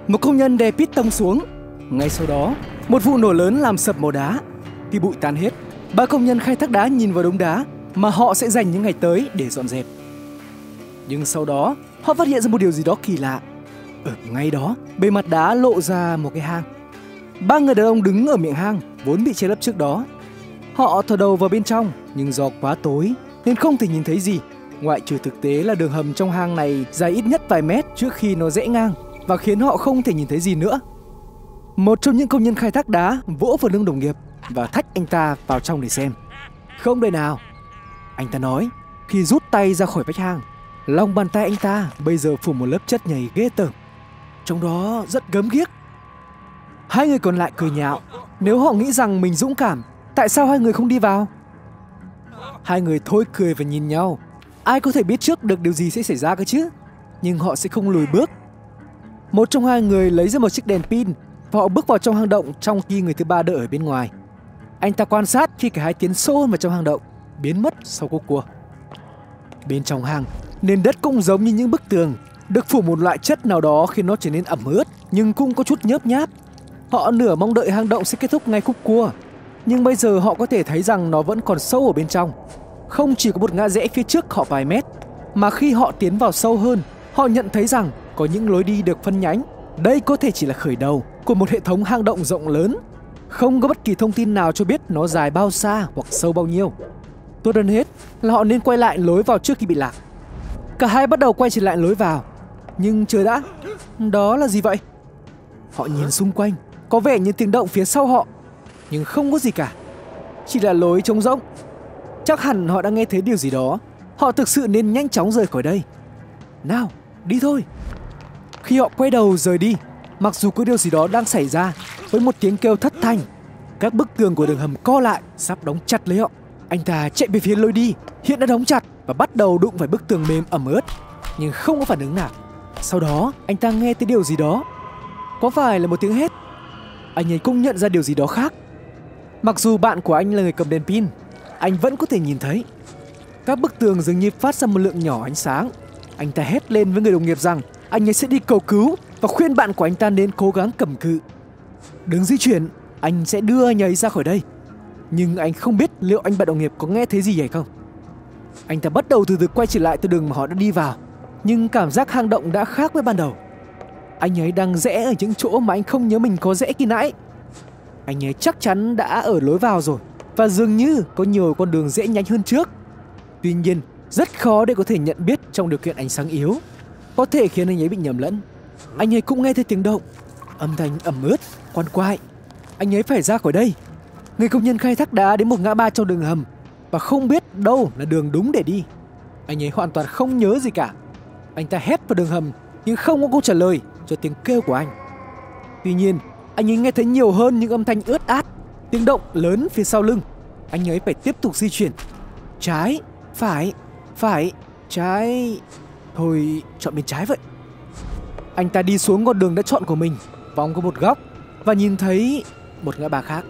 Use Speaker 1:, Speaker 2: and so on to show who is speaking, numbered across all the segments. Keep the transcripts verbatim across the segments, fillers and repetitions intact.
Speaker 1: Một công nhân đè piston xuống. Ngay sau đó, một vụ nổ lớn làm sập mỏ đá. Khi bụi tan hết, ba công nhân khai thác đá nhìn vào đống đá mà họ sẽ dành những ngày tới để dọn dẹp. Nhưng sau đó, họ phát hiện ra một điều gì đó kỳ lạ. Ở ngay đó, bề mặt đá lộ ra một cái hang. Ba người đàn ông đứng ở miệng hang vốn bị che lấp trước đó. Họ thò đầu vào bên trong, nhưng do quá tối nên không thể nhìn thấy gì, ngoại trừ thực tế là đường hầm trong hang này dài ít nhất vài mét trước khi nó rẽ ngang và khiến họ không thể nhìn thấy gì nữa. Một trong những công nhân khai thác đá vỗ vào lưng đồng nghiệp và thách anh ta vào trong để xem. Không đời nào, anh ta nói khi rút tay ra khỏi vách hang. Lòng bàn tay anh ta bây giờ phủ một lớp chất nhầy ghê tởm, trong đó rất gớm ghiếc. Hai người còn lại cười nhạo. Nếu họ nghĩ rằng mình dũng cảm, tại sao hai người không đi vào? Hai người thôi cười và nhìn nhau. Ai có thể biết trước được điều gì sẽ xảy ra cơ chứ? Nhưng họ sẽ không lùi bước. Một trong hai người lấy ra một chiếc đèn pin và họ bước vào trong hang động, trong khi người thứ ba đợi ở bên ngoài. Anh ta quan sát khi cả hai tiến sâu vào trong hang động, biến mất sau khúc cua. Bên trong hang, nền đất cũng giống như những bức tường, được phủ một loại chất nào đó khiến nó trở nên ẩm ướt, nhưng cũng có chút nhớp nháp. Họ nửa mong đợi hang động sẽ kết thúc ngay khúc cua, nhưng bây giờ họ có thể thấy rằng nó vẫn còn sâu ở bên trong. Không chỉ có một ngã rẽ phía trước họ vài mét, mà khi họ tiến vào sâu hơn, họ nhận thấy rằng có những lối đi được phân nhánh. Đây có thể chỉ là khởi đầu của một hệ thống hang động rộng lớn. Không có bất kỳ thông tin nào cho biết nó dài bao xa hoặc sâu bao nhiêu. Tốt hơn hết là họ nên quay lại lối vào trước khi bị lạc. Cả hai bắt đầu quay trở lại lối vào. Nhưng chờ đã, đó là gì vậy? Họ nhìn xung quanh, có vẻ như tiếng động phía sau họ, nhưng không có gì cả, chỉ là lối trống rỗng. Chắc hẳn họ đã nghe thấy điều gì đó. Họ thực sự nên nhanh chóng rời khỏi đây. Nào, đi thôi. Khi họ quay đầu rời đi, mặc dù có điều gì đó đang xảy ra, với một tiếng kêu thất thanh, các bức tường của đường hầm co lại, sắp đóng chặt lấy họ. Anh ta chạy về phía lối đi, hiện đã đóng chặt, và bắt đầu đụng phải bức tường mềm ẩm ướt, nhưng không có phản ứng nào. Sau đó, anh ta nghe thấy điều gì đó. Có phải là một tiếng hét? Anh ấy cũng nhận ra điều gì đó khác. Mặc dù bạn của anh là người cầm đèn pin, anh vẫn có thể nhìn thấy các bức tường dường như phát ra một lượng nhỏ ánh sáng. Anh ta hét lên với người đồng nghiệp rằng anh ấy sẽ đi cầu cứu và khuyên bạn của anh ta nên cố gắng cầm cự. Đừng di chuyển, anh sẽ đưa anh ấy ra khỏi đây. Nhưng anh không biết liệu anh bạn đồng nghiệp có nghe thấy gì hay không. Anh ta bắt đầu từ từ quay trở lại từ đường mà họ đã đi vào, nhưng cảm giác hang động đã khác với ban đầu. Anh ấy đang rẽ ở những chỗ mà anh không nhớ mình có rẽ khi nãy. Anh ấy chắc chắn đã ở lối vào rồi, và dường như có nhiều con đường rẽ nhanh hơn trước. Tuy nhiên, rất khó để có thể nhận biết trong điều kiện ánh sáng yếu, có thể khiến anh ấy bị nhầm lẫn. Anh ấy cũng nghe thấy tiếng động, âm thanh ẩm ướt, quan quại. Anh ấy phải ra khỏi đây. Người công nhân khai thác đá đến một ngã ba trong đường hầm và không biết đâu là đường đúng để đi. Anh ấy hoàn toàn không nhớ gì cả. Anh ta hét vào đường hầm nhưng không có câu trả lời cho tiếng kêu của anh. Tuy nhiên, anh ấy nghe thấy nhiều hơn những âm thanh ướt át, tiếng động lớn phía sau lưng. Anh ấy phải tiếp tục di chuyển. Trái, phải, phải, trái. Thôi, chọn bên trái vậy. Anh ta đi xuống con đường đã chọn của mình, vòng qua một góc và nhìn thấy một ngã ba khác.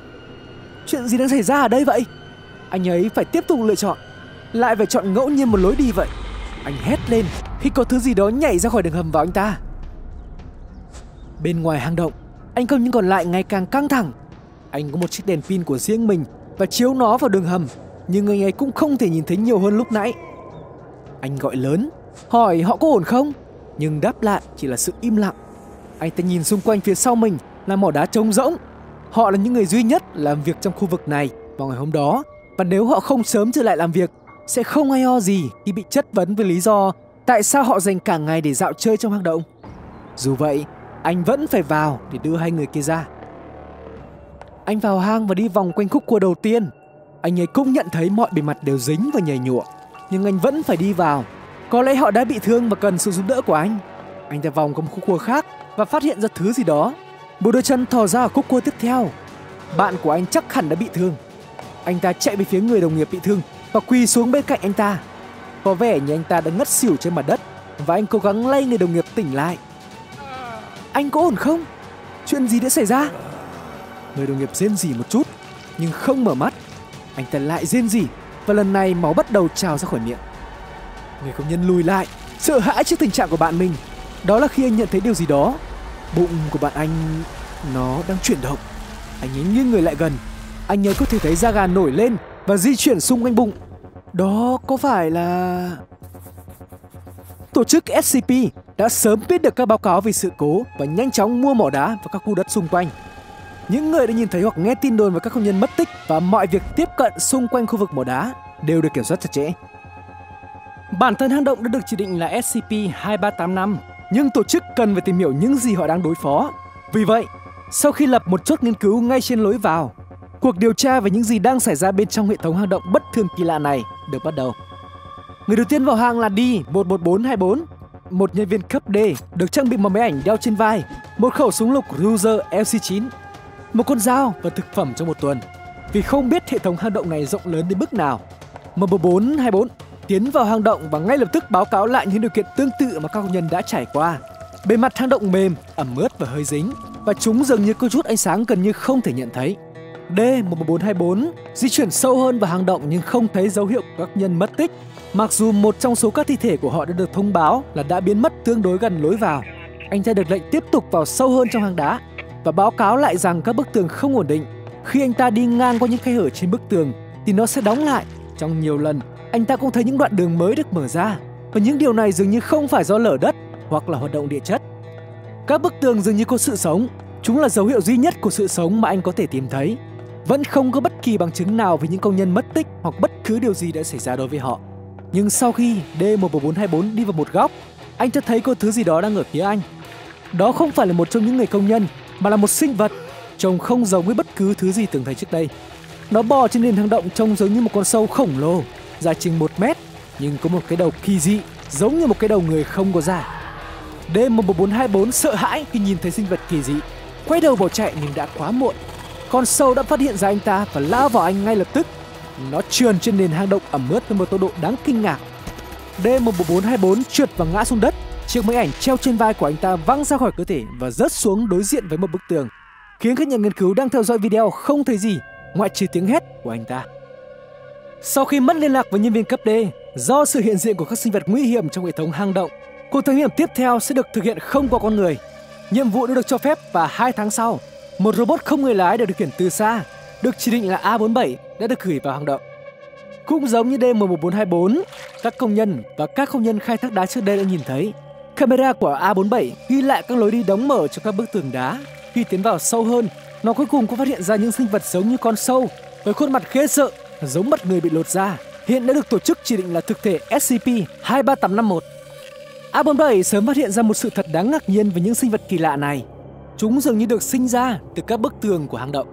Speaker 1: Chuyện gì đang xảy ra ở đây vậy? Anh ấy phải tiếp tục lựa chọn, lại phải chọn ngẫu nhiên một lối đi vậy. Anh hét lên khi có thứ gì đó nhảy ra khỏi đường hầm vào anh ta. Bên ngoài hang động, anh công nhân còn lại ngày càng căng thẳng. Anh có một chiếc đèn pin của riêng mình và chiếu nó vào đường hầm, nhưng anh ấy cũng không thể nhìn thấy nhiều hơn lúc nãy. Anh gọi lớn, hỏi họ có ổn không, nhưng đáp lại chỉ là sự im lặng. Anh ta nhìn xung quanh phía sau mình là mỏ đá trống rỗng. Họ là những người duy nhất làm việc trong khu vực này vào ngày hôm đó, và nếu họ không sớm trở lại làm việc, sẽ không ai ho gì khi bị chất vấn với lý do tại sao họ dành cả ngày để dạo chơi trong hang động. Dù vậy, anh vẫn phải vào để đưa hai người kia ra. Anh vào hang và đi vòng quanh khúc cua đầu tiên. Anh ấy cũng nhận thấy mọi bề mặt đều dính và nhầy nhụa, nhưng anh vẫn phải đi vào. Có lẽ họ đã bị thương và cần sự giúp đỡ của anh. Anh ta vòng qua một khúc cua khác và phát hiện ra thứ gì đó. Một đôi chân thò ra ở khúc cua tiếp theo. Bạn của anh chắc hẳn đã bị thương. Anh ta chạy về phía người đồng nghiệp bị thương và quỳ xuống bên cạnh anh ta. Có vẻ như anh ta đã ngất xỉu trên mặt đất, và anh cố gắng lay người đồng nghiệp tỉnh lại. Anh có ổn không? Chuyện gì đã xảy ra? Người đồng nghiệp rên rỉ một chút nhưng không mở mắt. Anh ta lại rên rỉ và lần này máu bắt đầu trào ra khỏi miệng. Người công nhân lùi lại, sợ hãi trước tình trạng của bạn mình. Đó là khi anh nhận thấy điều gì đó. Bụng của bạn anh nó đang chuyển động. Anh ấy nghiêng người lại gần. Anh ấy có thể thấy da gà nổi lên và di chuyển xung quanh bụng. Đó có phải là... Tổ chức ét xê pê đã sớm biết được các báo cáo về sự cố và nhanh chóng mua mỏ đá và các khu đất xung quanh. Những người đã nhìn thấy hoặc nghe tin đồn về các công nhân mất tích và mọi việc tiếp cận xung quanh khu vực mỏ đá đều được kiểm soát chặt chẽ. Bản thân hang động đã được chỉ định là ét xê pê hai ba tám năm, nhưng tổ chức cần phải tìm hiểu những gì họ đang đối phó. Vì vậy, sau khi lập một chốt nghiên cứu ngay trên lối vào, cuộc điều tra về những gì đang xảy ra bên trong hệ thống hang động bất thường kỳ lạ này được bắt đầu. Người đầu tiên vào hang là D một một bốn hai bốn, một nhân viên cấp D được trang bị một máy ảnh đeo trên vai, một khẩu súng lục Ruger L C chín, một con dao và thực phẩm trong một tuần. Vì không biết hệ thống hang động này rộng lớn đến mức nào, M một bốn hai bốn tiến vào hang động và ngay lập tức báo cáo lại những điều kiện tương tự mà các công nhân đã trải qua. Bề mặt hang động mềm, ẩm ướt và hơi dính, và chúng dường như có chút ánh sáng gần như không thể nhận thấy. D một một bốn hai bốn di chuyển sâu hơn vào hang động nhưng không thấy dấu hiệu của các nhân mất tích, mặc dù một trong số các thi thể của họ đã được thông báo là đã biến mất tương đối gần lối vào. Anh ta được lệnh tiếp tục vào sâu hơn trong hang đá và báo cáo lại rằng các bức tường không ổn định. Khi anh ta đi ngang qua những khe hở trên bức tường thì nó sẽ đóng lại. Trong nhiều lần, anh ta cũng thấy những đoạn đường mới được mở ra, và những điều này dường như không phải do lở đất hoặc là hoạt động địa chất. Các bức tường dường như có sự sống. Chúng là dấu hiệu duy nhất của sự sống mà anh có thể tìm thấy. Vẫn không có bất kỳ bằng chứng nào về những công nhân mất tích hoặc bất cứ điều gì đã xảy ra đối với họ. Nhưng sau khi D một một bốn hai bốn đi vào một góc, anh cho thấy có thứ gì đó đang ở phía anh. Đó không phải là một trong những người công nhân, mà là một sinh vật trông không giống với bất cứ thứ gì từng thấy trước đây. Nó bò trên nền hang động trông giống như một con sâu khổng lồ, dài chừng một mét, nhưng có một cái đầu kỳ dị, giống như một cái đầu người không có da. D một một bốn hai bốn sợ hãi khi nhìn thấy sinh vật kỳ dị, quay đầu bỏ chạy nhưng đã quá muộn. Con sâu đã phát hiện ra anh ta và lao vào anh ngay lập tức. Nó trườn trên nền hang động ẩm ướt với một tốc độ đáng kinh ngạc. D một một bốn hai bốn trượt và ngã xuống đất. Chiếc máy ảnh treo trên vai của anh ta văng ra khỏi cơ thể và rớt xuống đối diện với một bức tường, khiến các nhà nghiên cứu đang theo dõi video không thấy gì ngoại trừ tiếng hét của anh ta. Sau khi mất liên lạc với nhân viên cấp D do sự hiện diện của các sinh vật nguy hiểm trong hệ thống hang động, cuộc thử nghiệm tiếp theo sẽ được thực hiện không qua con người. Nhiệm vụ đã được cho phép và hai tháng sau, một robot không người lái được điều khiển từ xa, được chỉ định là A bốn bảy, đã được gửi vào hang động. Cũng giống như D một một bốn hai bốn, các công nhân và các công nhân khai thác đá trước đây đã nhìn thấy, camera của A bốn bảy ghi lại các lối đi đóng mở trong các bức tường đá. Khi tiến vào sâu hơn, nó cuối cùng có phát hiện ra những sinh vật giống như con sâu với khuôn mặt ghê sợ, giống mặt người bị lột da, hiện đã được tổ chức chỉ định là thực thể S C P hai ba tám năm một. A bốn bảy sớm phát hiện ra một sự thật đáng ngạc nhiên về những sinh vật kỳ lạ này. Chúng dường như được sinh ra từ các bức tường của hang động.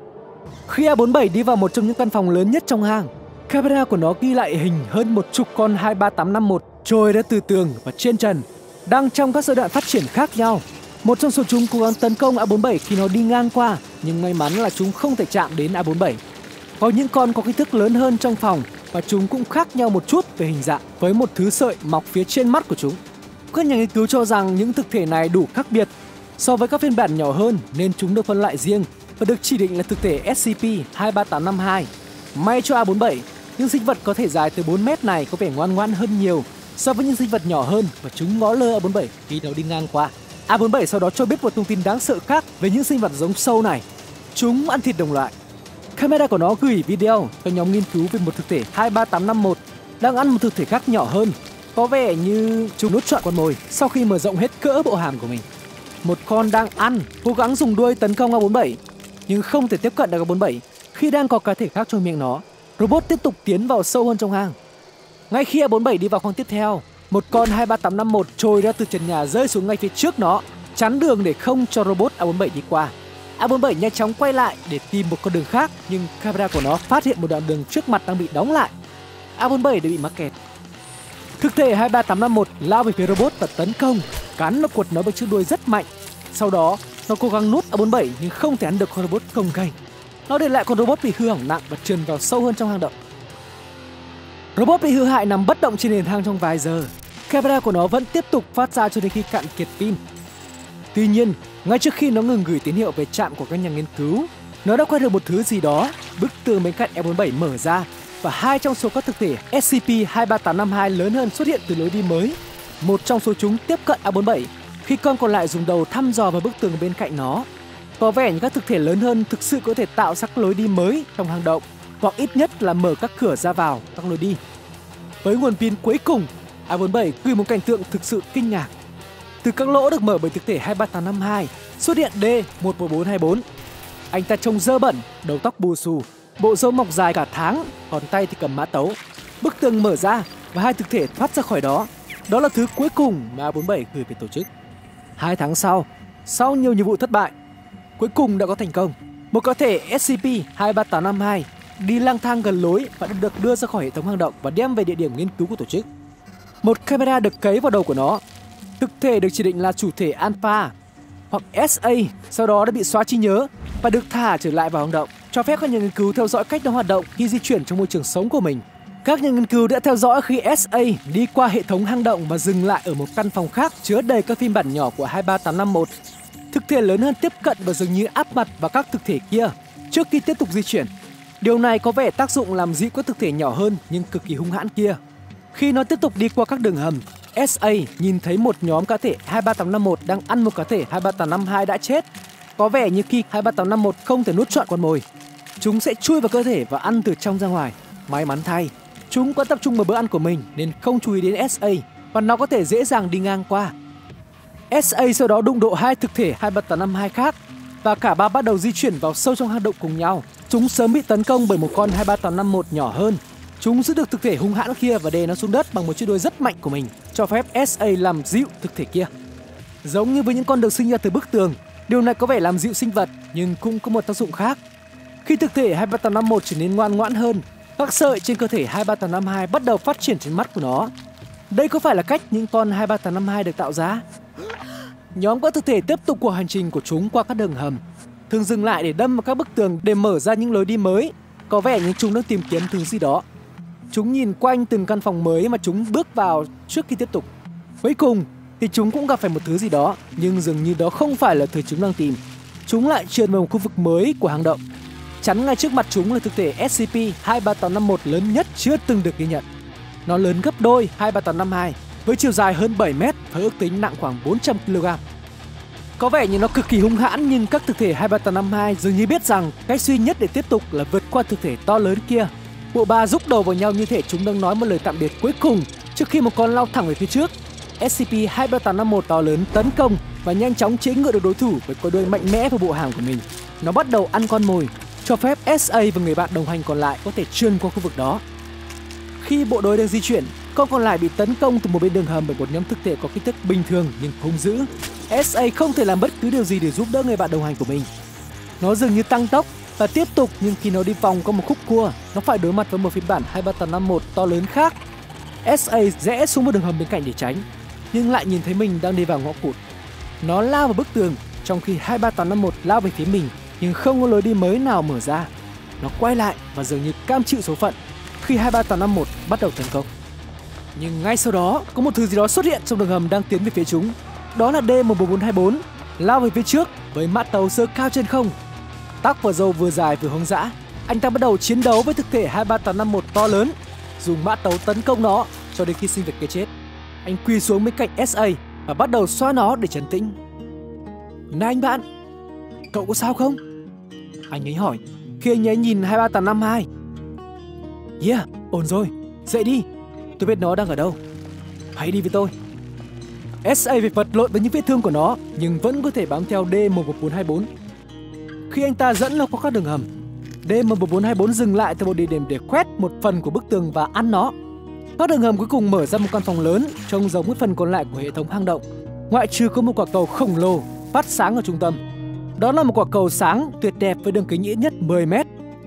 Speaker 1: Khi A bốn bảy đi vào một trong những căn phòng lớn nhất trong hang, camera của nó ghi lại hình hơn một chục con hai ba tám năm một trôi ra từ tường và trên trần, đang trong các giai đoạn phát triển khác nhau. Một trong số chúng cố gắng tấn công A bốn bảy khi nó đi ngang qua, nhưng may mắn là chúng không thể chạm đến A bốn bảy. Có những con có kích thước lớn hơn trong phòng, và chúng cũng khác nhau một chút về hình dạng, với một thứ sợi mọc phía trên mắt của chúng. Các nhà nghiên cứu cho rằng những thực thể này đủ khác biệt so với các phiên bản nhỏ hơn, nên chúng được phân loại riêng và được chỉ định là thực thể S C P hai ba tám năm hai. May cho A bốn bảy, những sinh vật có thể dài từ bốn mét này có vẻ ngoan ngoãn hơn nhiều so với những sinh vật nhỏ hơn, và chúng ngó lơ A bốn bảy khi nó đi ngang qua. A bốn bảy sau đó cho biết một thông tin đáng sợ khác về những sinh vật giống sâu này. Chúng ăn thịt đồng loại. Camera của nó gửi video cho nhóm nghiên cứu về một thực thể hai ba tám năm một đang ăn một thực thể khác nhỏ hơn. Có vẻ như chúng nuốt trọn con mồi sau khi mở rộng hết cỡ bộ hàm của mình. Một con đang ăn, cố gắng dùng đuôi tấn công A bốn bảy, nhưng không thể tiếp cận được A bốn bảy khi đang có cá thể khác trong miệng nó. Robot tiếp tục tiến vào sâu hơn trong hang. Ngay khi A bốn bảy đi vào khoang tiếp theo, một con hai ba tám năm một trồi ra từ trần nhà rơi xuống ngay phía trước nó, chắn đường để không cho robot A bốn bảy đi qua. A bốn bảy nhanh chóng quay lại để tìm một con đường khác, nhưng camera của nó phát hiện một đoạn đường trước mặt đang bị đóng lại. A bốn bảy đã bị mắc kẹt. Thực thể hai ba tám năm một lao về phía robot và tấn công, cắn và quật nó bằng chiếc đuôi rất mạnh. Sau đó, nó cố gắng nuốt A bốn bảy nhưng không thể ăn được con robot cồng kềnh. Nó để lại con robot bị hư hỏng nặng và trườn vào sâu hơn trong hang động. Robot bị hư hại nằm bất động trên nền hang trong vài giờ. Camera của nó vẫn tiếp tục phát ra cho đến khi cạn kiệt pin. Tuy nhiên, ngay trước khi nó ngừng gửi tín hiệu về trạm của các nhà nghiên cứu, nó đã quay được một thứ gì đó. Bức tường bên cạnh A bốn bảy mở ra và hai trong số các thực thể S C P hai ba tám năm hai lớn hơn xuất hiện từ lối đi mới. Một trong số chúng tiếp cận A bốn bảy, Khi con còn lại dùng đầu thăm dò vào bức tường bên cạnh nó, có vẻ như các thực thể lớn hơn thực sự có thể tạo ra các lối đi mới trong hang động, hoặc ít nhất là mở các cửa ra vào các lối đi. Với nguồn pin cuối cùng, A bốn bảy gửi một cảnh tượng thực sự kinh ngạc. Từ các lỗ được mở bởi thực thể hai ba tám năm hai xuất hiện D một một bốn hai bốn. Anh ta trông dơ bẩn, đầu tóc bù xù, bộ râu mọc dài cả tháng, còn tay thì cầm mã tấu. Bức tường mở ra và hai thực thể thoát ra khỏi đó. Đó là thứ cuối cùng mà A bốn bảy gửi về tổ chức. Hai tháng sau, sau nhiều nhiệm vụ thất bại, cuối cùng đã có thành công. Một cá thể S C P hai ba tám năm hai đi lang thang gần lối và đã được đưa ra khỏi hệ thống hang động và đem về địa điểm nghiên cứu của tổ chức. Một camera được cấy vào đầu của nó. Thực thể được chỉ định là chủ thể Alpha hoặc S A, sau đó đã bị xóa trí nhớ và được thả trở lại vào hang động, cho phép các nhà nghiên cứu theo dõi cách nó hoạt động khi di chuyển trong môi trường sống của mình. Các nhà nghiên cứu đã theo dõi khi S A đi qua hệ thống hang động và dừng lại ở một căn phòng khác chứa đầy các phiên bản nhỏ của hai ba tám năm một. Thực thể lớn hơn tiếp cận và dường như áp mặt vào các thực thể kia trước khi tiếp tục di chuyển. Điều này có vẻ tác dụng làm dịu các thực thể nhỏ hơn nhưng cực kỳ hung hãn kia. Khi nó tiếp tục đi qua các đường hầm, S A nhìn thấy một nhóm cá thể hai ba tám năm một đang ăn một cá thể hai ba tám năm hai đã chết. Có vẻ như khi hai ba tám năm một không thể nuốt trọn con mồi, chúng sẽ chui vào cơ thể và ăn từ trong ra ngoài. May mắn thay, chúng có tập trung vào bữa ăn của mình nên không chú ý đến S A và nó có thể dễ dàng đi ngang qua. S A sau đó đụng độ hai thực thể hai ba tám năm hai khác và cả ba bắt đầu di chuyển vào sâu trong hang động cùng nhau. Chúng sớm bị tấn công bởi một con hai ba tám năm một nhỏ hơn. Chúng giữ được thực thể hung hãn kia và đè nó xuống đất bằng một chiếc đuôi rất mạnh của mình, cho phép S A làm dịu thực thể kia. Giống như với những con được sinh ra từ bức tường, điều này có vẻ làm dịu sinh vật nhưng cũng có một tác dụng khác. Khi thực thể hai ba tám năm một trở nên ngoan ngoãn hơn, các sợi trên cơ thể hai ba tám năm hai bắt đầu phát triển trên mắt của nó. Đây có phải là cách những con hai ba tám năm hai được tạo ra? Nhóm các thực thể tiếp tục cuộc hành trình của chúng qua các đường hầm, thường dừng lại để đâm vào các bức tường để mở ra những lối đi mới. Có vẻ như chúng đang tìm kiếm thứ gì đó. Chúng nhìn quanh từng căn phòng mới mà chúng bước vào trước khi tiếp tục. Cuối cùng thì chúng cũng gặp phải một thứ gì đó, nhưng dường như đó không phải là thứ chúng đang tìm. Chúng lại trượt vào một khu vực mới của hang động. Chắn ngay trước mặt chúng là thực thể S C P hai ba tám năm một lớn nhất chưa từng được ghi nhận. Nó lớn gấp đôi hai ba tám năm hai với chiều dài hơn bảy mét và ước tính nặng khoảng bốn trăm ki lô gam. Có vẻ như nó cực kỳ hung hãn, nhưng các thực thể hai ba tám năm hai dường như biết rằng cách duy nhất để tiếp tục là vượt qua thực thể to lớn kia. Bộ ba rúc đầu vào nhau như thể chúng đang nói một lời tạm biệt cuối cùng trước khi một con lao thẳng về phía trước. S C P hai ba tám năm một to lớn tấn công và nhanh chóng chế ngự được đối thủ với con đuôi mạnh mẽ vào bộ hàm của mình. Nó bắt đầu ăn con mồi, cho phép S A và người bạn đồng hành còn lại có thể trườn qua khu vực đó. Khi bộ đôi đang di chuyển, con còn lại bị tấn công từ một bên đường hầm bởi một nhóm thực thể có kích thước bình thường nhưng hung dữ. S A không thể làm bất cứ điều gì để giúp đỡ người bạn đồng hành của mình. Nó dường như tăng tốc và tiếp tục, nhưng khi nó đi vòng qua một khúc cua, nó phải đối mặt với một phiên bản hai ba tám năm một to lớn khác. S A rẽ xuống một đường hầm bên cạnh để tránh, nhưng lại nhìn thấy mình đang đi vào ngõ cụt. Nó lao vào bức tường, trong khi hai ba tám năm một lao về phía mình, nhưng không có lối đi mới nào mở ra. Nó quay lại và dường như cam chịu số phận khi hai ba tám năm một bắt đầu tấn công. Nhưng ngay sau đó, có một thứ gì đó xuất hiện trong đường hầm đang tiến về phía chúng. Đó là D một bốn bốn hai bốn, lao về phía trước với mã tấu giơ cao trên không. Tóc và râu vừa dài vừa hoang dã, anh ta bắt đầu chiến đấu với thực thể hai ba tám năm một to lớn, dùng mã tấu tấn công nó cho đến khi sinh vật kia chết. Anh quỳ xuống bên cạnh S A và bắt đầu xoa nó để trấn tĩnh. Này anh bạn, cậu có sao không? Anh ấy hỏi khi anh ấy nhìn hai ba tám năm hai. Yeah, ổn rồi, dậy đi, tôi biết nó đang ở đâu. Hãy đi với tôi. S A phải vật lộn với những vết thương của nó nhưng vẫn có thể bám theo D một một bốn hai bốn. Khi anh ta dẫn nó qua các đường hầm, D một một bốn hai bốn dừng lại tại một địa điểm để quét một phần của bức tường và ăn nó. Các đường hầm cuối cùng mở ra một căn phòng lớn trông giống với phần còn lại của hệ thống hang động, ngoại trừ có một quả cầu khổng lồ phát sáng ở trung tâm. Đó là một quả cầu sáng tuyệt đẹp với đường kính ít nhất mười mét.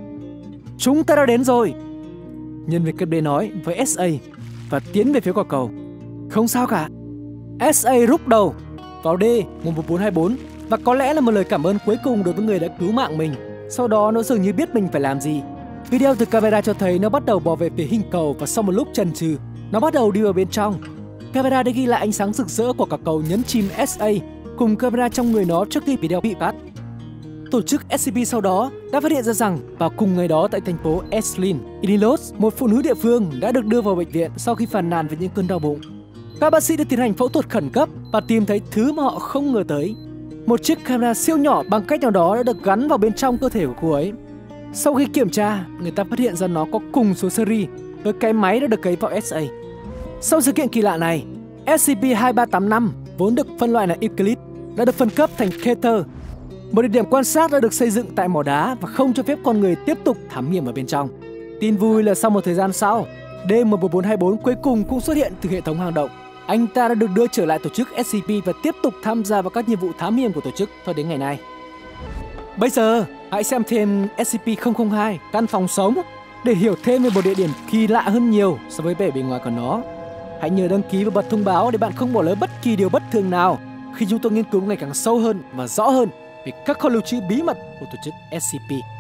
Speaker 1: Chúng ta đã đến rồi, nhân viên cấp D nói với S A và tiến về phía quả cầu. Không sao cả. S A rúc đầu vào D một một bốn hai bốn và có lẽ là một lời cảm ơn cuối cùng đối với người đã cứu mạng mình. Sau đó nó dường như biết mình phải làm gì. Video từ camera cho thấy nó bắt đầu bò về phía hình cầu và sau một lúc chần chừ, nó bắt đầu đi vào bên trong. Camera đã ghi lại ánh sáng rực rỡ của quả cầu nhấn chìm S A cùng camera trong người nó trước khi video bị tắt. Tổ chức S C P sau đó đã phát hiện ra rằng vào cùng ngày đó tại thành phố Eslin, Illinois, một phụ nữ địa phương đã được đưa vào bệnh viện sau khi phàn nàn về những cơn đau bụng. Các bác sĩ đã tiến hành phẫu thuật khẩn cấp và tìm thấy thứ mà họ không ngờ tới. Một chiếc camera siêu nhỏ bằng cách nào đó đã được gắn vào bên trong cơ thể của cô ấy. Sau khi kiểm tra, người ta phát hiện ra nó có cùng số series với cái máy đã được cấy vào ét a. Sau sự kiện kỳ lạ này, ét xê pê hai ba tám năm vốn được phân loại là Euclid đã được phân cấp thành Keter. Một địa điểm quan sát đã được xây dựng tại mỏ đá và không cho phép con người tiếp tục thám hiểm ở bên trong. Tin vui là sau một thời gian sau, D M một bốn hai bốn cuối cùng cũng xuất hiện từ hệ thống hang động. Anh ta đã được đưa trở lại tổ chức ét xê pê và tiếp tục tham gia vào các nhiệm vụ thám hiểm của tổ chức cho đến ngày nay. Bây giờ, hãy xem thêm ét xê pê không không hai căn phòng sống để hiểu thêm về một địa điểm kỳ lạ hơn nhiều so với vẻ bề ngoài của nó. Hãy nhớ đăng ký và bật thông báo để bạn không bỏ lỡ bất kỳ điều bất thường nào khi chúng tôi nghiên cứu ngày càng sâu hơn và rõ hơn về các kho lưu trữ bí mật của tổ chức ét xê pê.